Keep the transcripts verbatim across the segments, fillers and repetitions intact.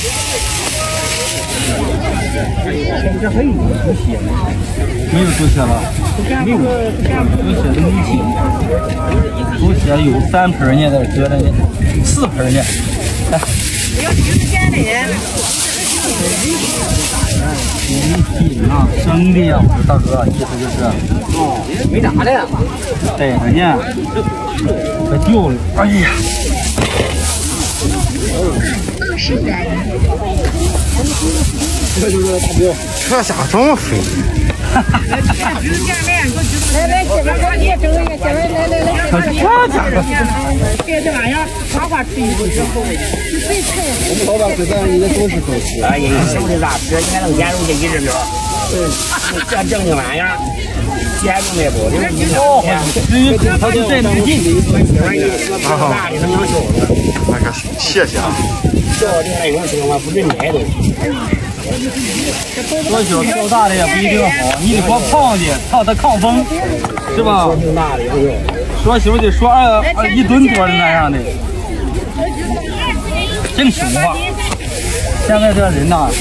这还有猪血呢？没有猪血了，没有，猪血都没进。猪血有三盆呢，在搁着呢，四盆呢。来， 要新鲜的。 品啊，生的呀，我说大哥，意思就是， 哦，没炸的， 逮着呢，快掉了，哎呀！ 二十元。 这就是大彪， 这家这么肥。 来来，这边看你整一个，这边来来来， 这家伙， 别这玩意儿，花花吃一口之后，最菜。 我们老板这咱应该都是都吃。 哎呀，小的咋吃？你看能捡入去一只苗，这正经玩意儿，捡入来不？ 哦，至于他就在那个劲。 大的能养小的。 那个谢谢啊。 小的还有什么不准买的？ 多小多大的也不一定好，你得说胖的，它它抗风，是吧？说小的说二二一吨多的那样的，真凶啊！现在这人呐，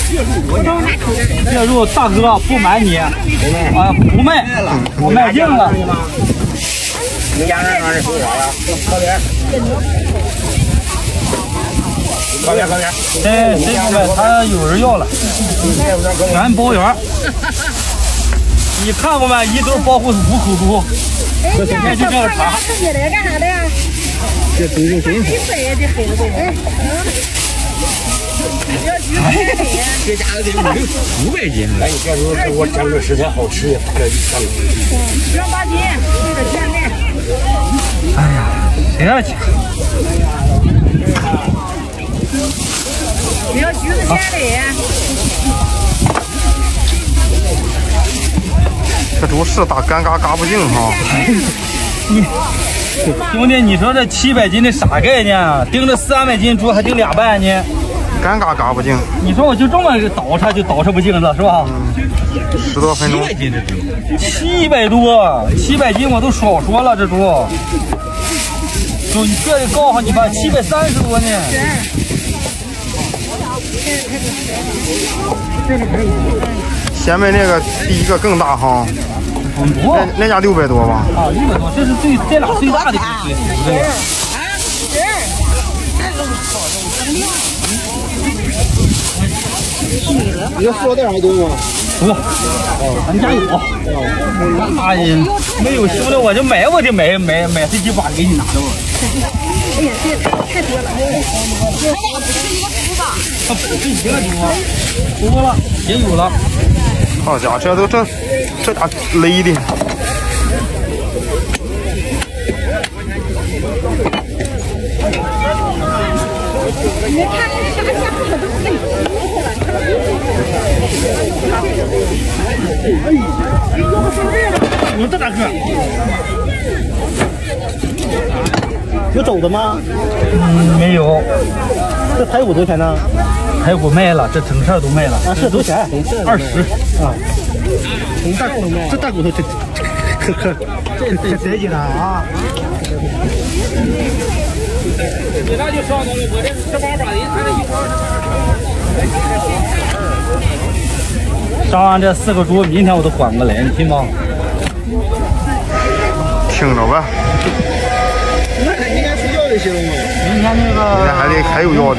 这肉大哥不瞒你，啊不卖，我卖净了。 你家那是说啥呀？靠边。靠边靠边。 对，这个卖他有人要了，全包圆。你看过没？一对保护五口猪，这今天就这样查。 这来干啥的呀？ 这都是真几岁呀？这黑的哎。 这家伙得五六五百斤。 哎，你别说，我整个食材好吃呀，这整。 十八斤，这个甜的。 哎呀，谁要钱？ 你要橘子馅的。 这猪是大干嘎嘎不净哈。 你兄弟，你说这七百斤的啥概念啊？盯着三百斤猪还盯俩半呢？ 干嘎嘎不净。 你说我就这么倒饬就倒饬不净了是吧？ 嗯，十多分钟。 七百斤这猪，七百多，七百斤我都少说了这猪。就你这里告诉你吧，七百三十多呢。 前面那个第一个更大哈。 很多。 那那家六百多吧？ 啊，六百多，这是最这俩最大的水土这个。 你这塑料袋还多吗？ 多，咱家有。哎呀，没有兄弟我就买我就买买买这几把给你拿着吧。 哎呀，这也太太多了。 它不是一个猪啊，多了也有了。 好家伙，这都这这家勒的。 你看啥家伙都太多了。我这大哥， 有走的吗？ 嗯，没有。 这排骨多少钱呢？ 排骨卖了，这整事都卖了。 啊，这多少钱？ 二十啊。大骨头卖。这大骨头这可可这这得劲了啊！ 你那就上到了，我这十八把的，他这一包。 上完这四个猪，明天我都缓过来，你信吗？ 听着吧。 那明天睡觉就行了吗？ 明天那个。 明天还得还有要的。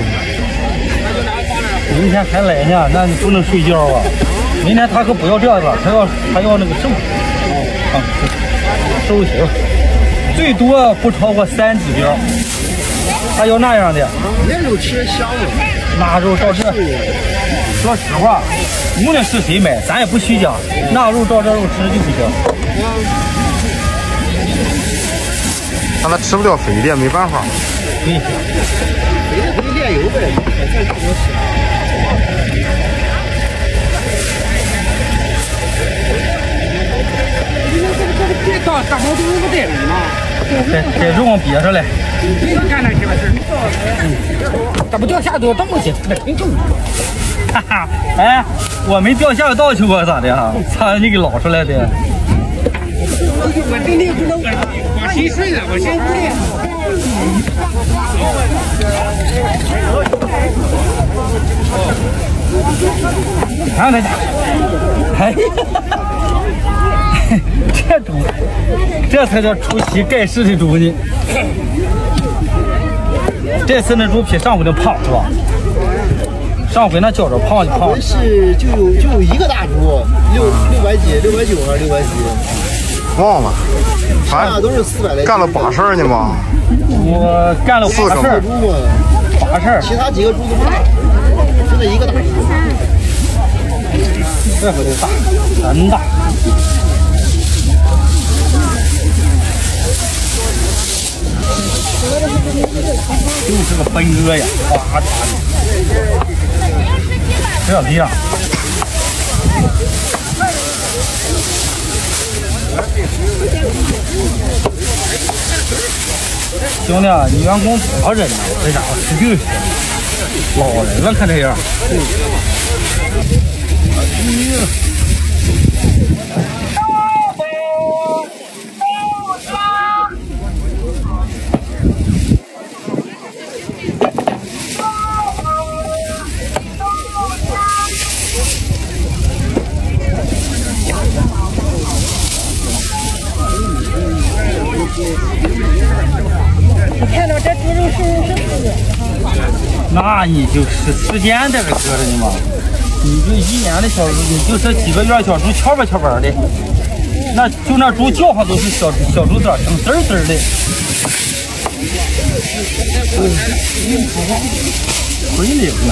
明天还来呢，那你不能睡觉啊！明天他可不要这个，他要他要那个瘦啊，瘦型，最多不超过三指标。他要那样的。 那肉吃香了。 那肉照这，说实话，无论是谁买，咱也不虚假，那肉照这肉吃就不行。 但他吃不了肥的，没办法。 对。 肥的可以炼油呗，再多吃。 这大大毛肚不带人吗？ 这这肉别着嘞。 你干那什么事？嗯，这不掉下都这么些，那挺重。 哈哈，哎，我没掉下道去过咋的哈？操，你给捞出来的。 我今天不能我我谁睡了？我先睡。 看看他家，哎呀，这猪，这才叫出席盖世的猪呢。这次那猪比上回的胖是吧？上回那觉着胖就胖。 是就有就有一个大猪，六六百几，六百九还是六百几？ 忘了， 其他都是四百来。 干了把事儿呢吧？ 我干了八事儿，八事儿， 其他几个猪都不大，就那一个大猪。 这回的大，真大。就是个分割呀，哗嚓的，这样地啊。兄弟，你员工多少人呢？这家伙十六岁，老人了，看这样。嗯。哎呀。 你看到这猪肉是是死的， 那你就是时间在这搁着呢嘛。你这一年的小猪，你就这几个月小猪翘吧翘吧的，那就那猪叫唤都是小小猪崽声滋滋的。回领了。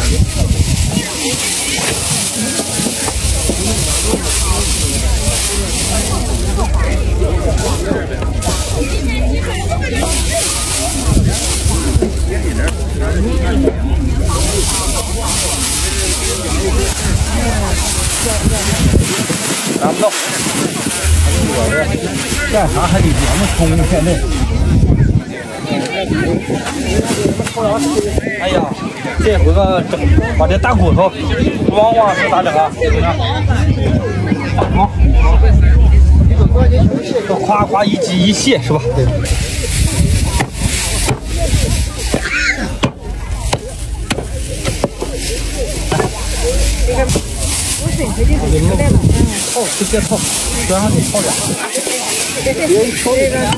拿不到，我这干啥还得节目冲现在。哎呀，这回个整把这大骨头往往是咋整啊？好，这夸夸一击一卸是吧？对。套直接套，这样得套俩。别挑这个。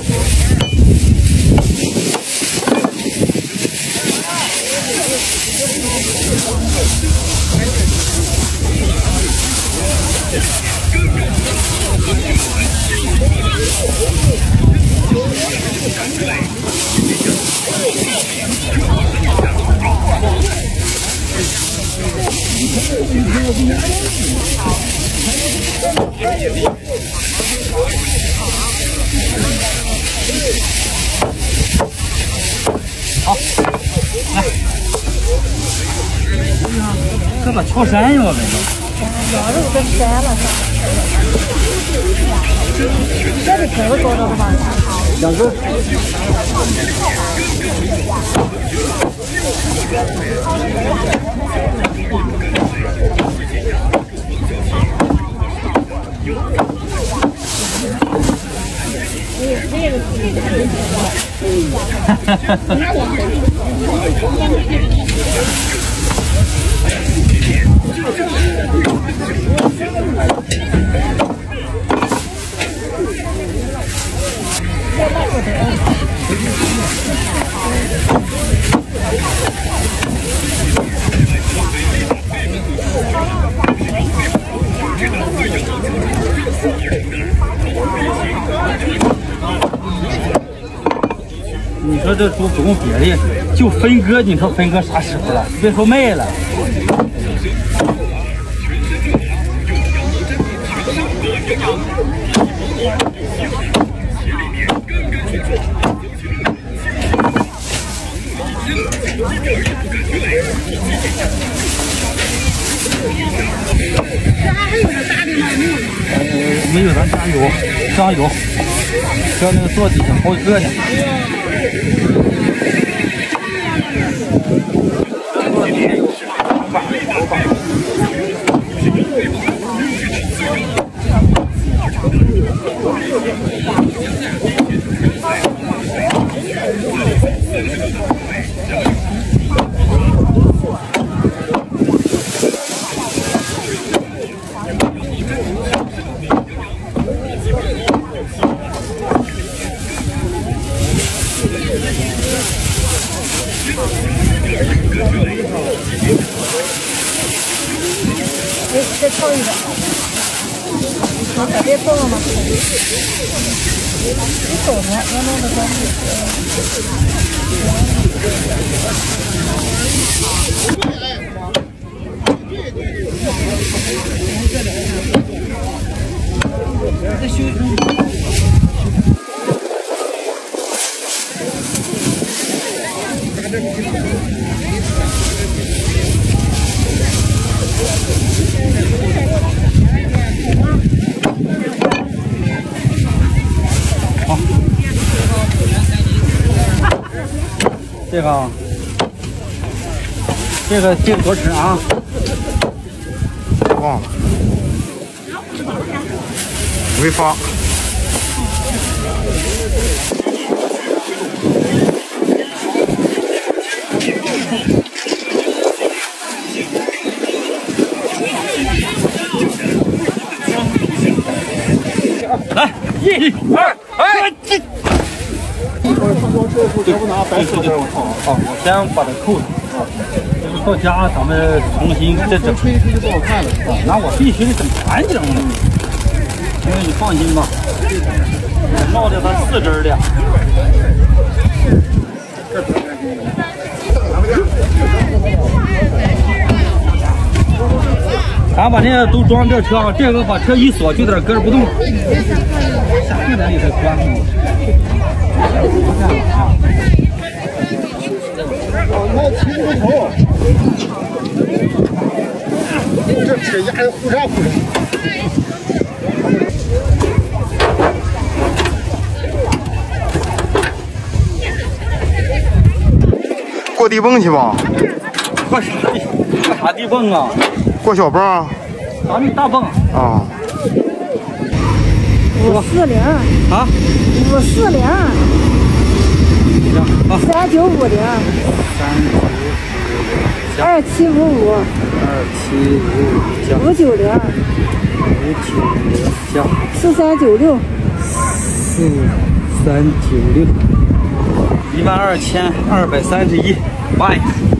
好，来，这个敲山药那个。 羊肉都膻了，这里皮子多着的吧？ 两根。 哈哈哈哈。你说这猪不用别的，就分割，你说分割啥时候了？别说卖了。呃，没有，咱加油，加油，叫那个坐底下好几个呢。 再再炒一个。那别放了吗？你走呢，我弄的东西。再修。好，这个，这个这个多吃啊！ 忘了，违法。 来，一、二、哎，这。好，我先把它扣上。到家咱们重新再整。吹出去不好看了。那我必须得整干净了。因为你放心吧，闹的它四针的。咱把这些都装这车，这个把车一锁就在这搁着不动。下就在里头关上。 那骑着头，这车压的呼啥呼啥。 过地蹦去吧？ 过啥地？过啥地蹦啊？ 过小蹦啊？ 咱们大蹦啊。 五四零啊， 五四零，三九五零， 三九二七五五， 二七五五五九零， 五九零加四三九六， 四三九六，一万二千二百三十一，八。